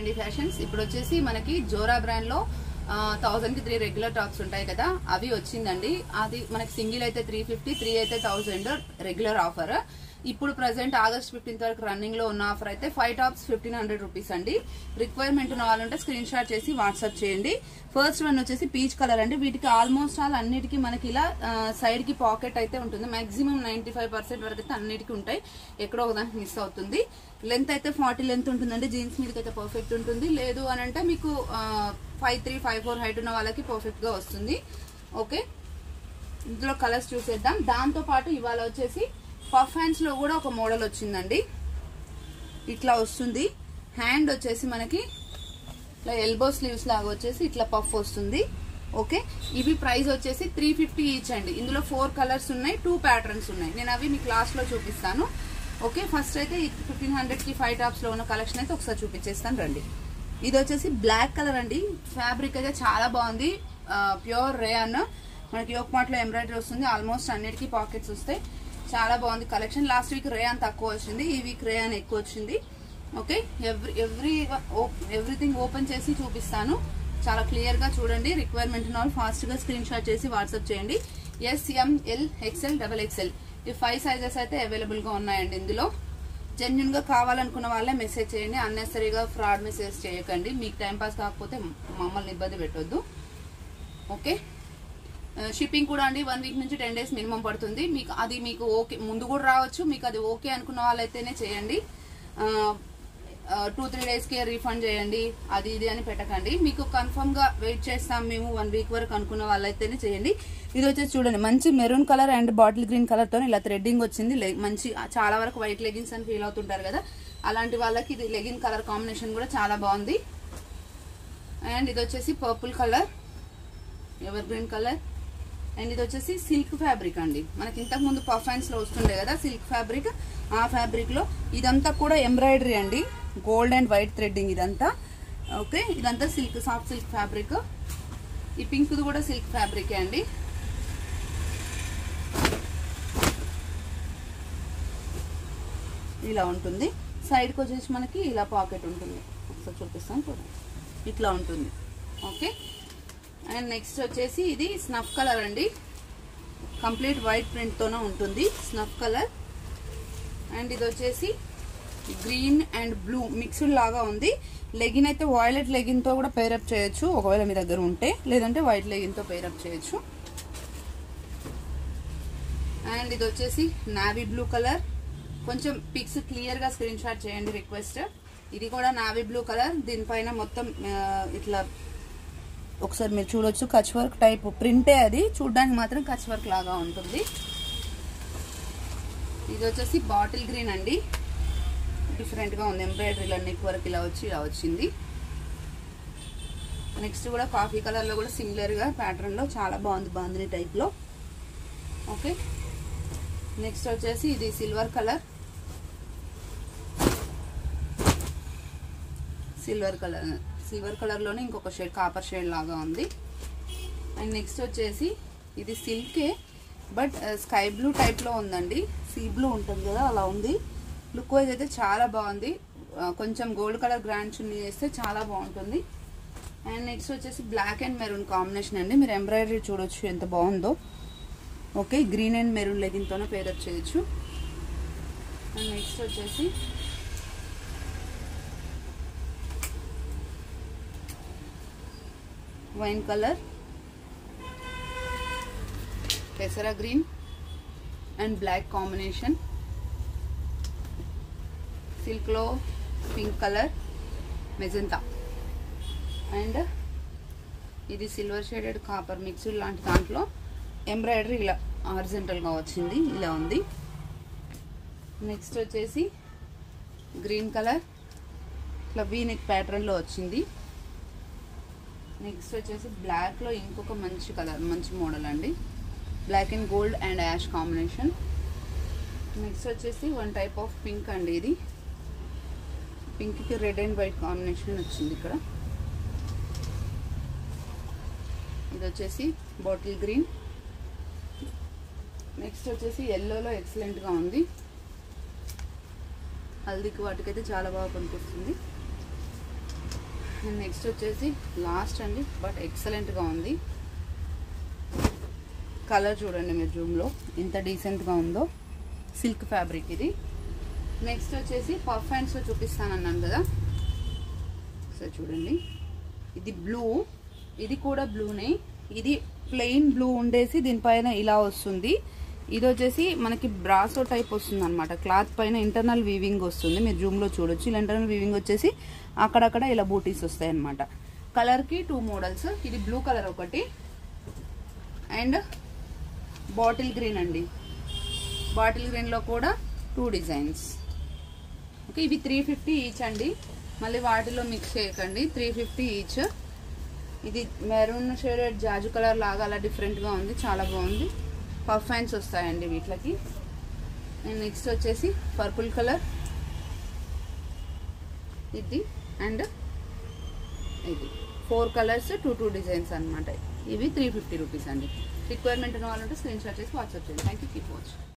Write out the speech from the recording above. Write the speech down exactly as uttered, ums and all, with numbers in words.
Trendy fashions ఇప్పుడు వచ్చేసి మనకి జోరా బ్రాండ్ లో థౌసండ్ కి త్రీ రెగ్యులర్ టాప్స్ ఉంటాయి కదా, అవి వచ్చిందండి. అది మనకి సింగిల్ అయితే త్రీ ఫిఫ్టీ త్రీ అయితే థౌసండ్ రెగ్యులర్ ఆఫర్. ఇప్పుడు ప్రెసెంట్ ఆగస్ట్ ఫిఫ్టీన్త్ వరకు రన్నింగ్ లో ఉన్న ఆఫర్ అయితే five tops fifteen hundred rupees అండి. రిక్వైర్మెంట్ ఉన్న వాళ్ళంటే స్క్రీన్ షాట్ చేసి వాట్సాప్ చేయండి. ఫస్ట్ వన్ వచ్చేసి పీచ్ కలర్ అండి. వీటికి ఆల్మోస్ట్ ఆల్ అన్నిటికీ మనకి ఇలా సైడ్ కి పాకెట్ అయితే ఉంటుంది. మాక్సిమం నైన్టీ ఫైవ్ పర్సెంట్ వరకు అయితే అన్నిటికీ ఉంటాయి, ఎక్కడో ఒకదానికి మిస్ అవుతుంది. లెంత్ అయితే ఫార్టీ లెంత్ ఉంటుందండి. జీన్స్ మీదకి అయితే పర్ఫెక్ట్ ఉంటుంది. లేదు అని అంటే మీకు five three five four height ఉన్న వాళ్ళకి పర్ఫెక్ట్ గా వస్తుంది. ఓకే, ఇందులో కలర్స్ చూసేద్దాం. దాంతో పాటు ఇవాళ వచ్చేసి పఫ్ హ్యాండ్స్ లో కూడా ఒక మోడల్ వచ్చిందండి. ఇట్లా వస్తుంది. హ్యాండ్ వచ్చేసి మనకి ఇట్లా ఎల్బో స్లీవ్స్ లాగా వచ్చేసి ఇట్లా పఫ్ వస్తుంది. ఓకే, ఇవి ప్రైస్ వచ్చేసి త్రీ ఫిఫ్టీ ఈచ్ అండి. ఇందులో ఫోర్ కలర్స్ ఉన్నాయి, టూ ప్యాటర్న్స్ ఉన్నాయి. నేను అవి మీకు లాస్ట్ లో చూపిస్తాను. ఓకే, ఫస్ట్ అయితే ఫిఫ్టీన్ హండ్రెడ్ కి ఫైవ్ టాప్స్ లో ఉన్న కలెక్షన్ అయితే ఒకసారి చూపించేస్తాను రండి. ఇది వచ్చేసి బ్లాక్ కలర్ అండి. ఫ్యాబ్రిక్ అయితే చాలా బాగుంది. Pure rayon. మనకి యోక్ మార్ట్ లో ఎంబ్రాయిడరీ వస్తుంది. ఆల్మోస్ట్ అన్నిటికీ పాకెట్స్ వస్తాయి. చాలా బాగుంది కలెక్షన్. లాస్ట్ వీక్ రేయాన్ తక్కువ వచ్చింది, ఈ వీక్ రేయాన్ ఎక్కువ వచ్చింది. Okay, every every everything open చేసి చూపిస్తాను. చాలా క్లియర్ గా చూడండి. రిక్వైర్మెంట్ ఉన్న వాళ్ళు ఫాస్ట్ గా స్క్రీన్ షాట్ చేసి వాట్సాప్ చేయండి. S, M, L, XL, double XL ఈ ఫైవ్ సైజెస్ అయితే అవైలబుల్ గా ఉన్నాయండి. ఇందులో జెన్యున్ గా కావాలనుకున్న వాళ్ళే మెసేజ్ చేయండి. అన్నెసరీగా ఫ్రాడ్ మెసేజ్ చేయకండి. మీకు టైం పాస్ కాకపోతే మమ్మల్ని ఇబ్బంది పెట్టొద్దు. ఓకే, షిప్పింగ్ కూడా అండి వన్ వీక్ నుంచి టెన్ డేస్ మినిమం పడుతుంది. మీకు అది మీకు ఓకే ముందు కూడా రావచ్చు. మీకు అది ఓకే అనుకున్న వాళ్ళైతేనే చేయండి. టూ త్రీ డేస్ కి రీఫండ్ చేయండి అది ఇది అని పెట్టకండి. మీకు కన్ఫర్మ్ గా వెయిట్ చేస్తాం మేము వన్ వీక్ వరకు అనుకున్న వాళ్ళైతేనే చేయండి. ఇది వచ్చేసి చూడండి, మంచి maroon colour and bottle green colour తో ఇలా థ్రెడ్డింగ్ వచ్చింది. మంచి చాలా వరకు వైట్ లెగిన్స్ అని ఫీల్ అవుతుంటారు కదా, అలాంటి వాళ్ళకి ఇది లెగిన్ కలర్ కాంబినేషన్ కూడా చాలా బాగుంది. అండ్ ఇది వచ్చేసి purple colour, evergreen colour. And ఇది వచ్చేసి సిల్క్ ఫ్యాబ్రిక్ అండి. మనకి ఇంతకు ముందు పఫ్ హ్యాండ్స్ లో వస్తుండే కదా సిల్క్ ఫ్యాబ్రిక్, ఆ ఫ్యాబ్రిక్ లో ఇదంతా కూడా ఎంబ్రాయిడరీ అండి. గోల్డ్ అండ్ వైట్ థ్రెడ్డింగ్ ఇదంతా. ఓకే, ఇదంతా సిల్క్, సాఫ్ట్ సిల్క్ ఫ్యాబ్రిక్. ఈ పింక్ కూడా సిల్క్ ఫ్యాబ్రిక్ అండి. ఇలా ఉంటుంది. సైడ్కి వచ్చేసి మనకి ఇలా పాకెట్ ఉంటుంది. ఒకసారి చూపిస్తాను చూడండి, ఇట్లా ఉంటుంది. ఓకే, అండ్ నెక్స్ట్ వచ్చేసి ఇది స్నఫ్ కలర్ అండి. కంప్లీట్ వైట్ ప్రింట్ తోనే ఉంటుంది, స్నఫ్ కలర్. అండ్ ఇది వచ్చేసి గ్రీన్ అండ్ బ్లూ మిక్స్డ్ లాగా ఉంది. లెగిన్ అయితే వాయిలెట్ లెగిన్ తో కూడా పేరప్ చేయొచ్చు ఒకవేళ మీ దగ్గర ఉంటే, లేదంటే వైట్ లెగిన్ తో పేరప్ చేయొచ్చు. అండ్ ఇది వచ్చేసి నావీ బ్లూ కలర్. కొంచెం పిక్స్ క్లియర్ గా స్క్రీన్ షాట్ చేయండి రిక్వెస్ట్. ఇది కూడా నావీ బ్లూ కలర్. దీనిపైన మొత్తం ఇట్లా ఒకసారి మీరు చూడొచ్చు, కచ్ వర్క్ టైప్ ప్రింటే, అది చూడడానికి మాత్రం కచ్ వర్క్ లాగా ఉంటుంది. ఇది వచ్చేసి బాటిల్ గ్రీన్ అండి. డిఫరెంట్ గా ఉంది. ఎంబ్రాయిడరీలో నెక్ వర్క్ ఇలా వచ్చి ఇలా వచ్చింది. నెక్స్ట్ కూడా కాఫీ కలర్ లో కూడా సిమిలర్ గా ప్యాటర్న్ లో చాలా బాగుంది, బాందిని టైప్ లో. ఓకే, నెక్స్ట్ వచ్చేసి ఇది silver colour. Silver colour silver colour లోనే ఇంకొక షేడ్ కాపర్ షేడ్ లాగా ఉంది. అండ్ నెక్స్ట్ వచ్చేసి ఇది సిల్కే బట్ స్కై బ్లూ టైప్ లో ఉందండి. సీ బ్లూ ఉంటుంది కదా, అలా ఉంది. లుక్ వైజ్ అయితే చాలా బాగుంది. కొంచెం గోల్డ్ కలర్ గ్రాండ్ చున్నీ వేస్తే చాలా బాగుంటుంది. అండ్ నెక్స్ట్ వచ్చేసి బ్లాక్ అండ్ మెరూన్ కాంబినేషన్ అండి. మీరు ఎంబ్రాయిడరీ చూడొచ్చు ఎంత బాగుందో. Okay, green and maroon legging తోనే పేరప్ చేయొచ్చు. అండ్ నెక్స్ట్ వచ్చేసి వైన్ కలర్, పెసరా green and black combination. Silk లో పింక్ కలర్, మెజెంతా. అండ్ ఇది సిల్వర్ షేడెడ్ కాపర్ మిక్స్డ్ లాంటి దాంట్లో ఎంబ్రాయిడరీ ఇలా హారిజంటల్ గా వచ్చింది, ఇలా ఉంది. నెక్స్ట్ వచ్చేసి గ్రీన్ కలర్, ఇట్లా వీ నెక్ ప్యాటర్న్ లో వచ్చింది. నెక్స్ట్ వచ్చేసి బ్లాక్ లో ఇంకొక మంచి కలర్, మంచి మోడల్ అండి. Black and gold and ash combination. Next వచ్చేసి వన్ టైప్ ఆఫ్ పింక్ అండి. ఇది పింక్ కి రెడ్ అండ్ వైట్ కాంబినేషన్ వచ్చింది ఇక్కడ. ఇది వచ్చేసి బాటిల్ గ్రీన్. నెక్స్ట్ వచ్చేసి ఎల్లోలో ఎక్సలెంట్ గా ఉంది. హల్దీకి వాటికైతే చాలా బాగా పనికొస్తుంది. నెక్స్ట్ వచ్చేసి లాస్ట్ అండి, బట్ ఎక్సలెంట్గా ఉంది. కలర్ చూడండి మీరు జూమ్లో ఎంత డీసెంట్గా ఉందో. సిల్క్ ఫ్యాబ్రిక్ ఇది. నెక్స్ట్ వచ్చేసి పఫ్ హ్యాండ్స్లో చూపిస్తానన్నాను కదా, సో చూడండి ఇది బ్లూ, ఇది కూడా బ్లూనే. ఇది ప్లెయిన్ బ్లూ ఉండేసి దీనిపైన ఇలా వస్తుంది. ఇది వచ్చేసి మనకి బ్రాసో టైప్ వస్తుంది అనమాట. క్లాత్ పైన ఇంటర్నల్ వీవింగ్ వస్తుంది, మీరు జూమ్లో చూడొచ్చు. ఇలా ఇంటర్నల్ వీవింగ్ వచ్చేసి అక్కడక్కడ ఇలా బూటీస్ వస్తాయి అనమాట. కలర్కి టూ మోడల్స్, ఇది బ్లూ కలర్ ఒకటి అండ్ బాటిల్ గ్రీన్ అండి. బాటిల్ గ్రీన్లో కూడా టూ డిజైన్స్. ఓకే, ఇవి త్రీ ఫిఫ్టీ ఈచ్ అండి, మళ్ళీ వాటిలో మిక్స్ చేయకండి. Three fifty each. ఇది మెరూన్ షేడెడ్ జాజు కలర్ లాగా అలా డిఫరెంట్గా ఉంది, చాలా బాగుంది. పఫ్ హ్యాండ్స్ వస్తాయండి వీటికి. అండ్ నెక్స్ట్ వచ్చేసి పర్పుల్ కలర్ ఇది అండ్ ఇది. Four colours two two designs అనమాట. ఇవి త్రీ ఫిఫ్టీ రూపీస్ అండి. రిక్వైర్మెంట్ ఉన్న వాళ్ళంటే స్క్రీన్ షాట్ చేసి వాట్సాప్ చేయండి. Thank you. Keep watch.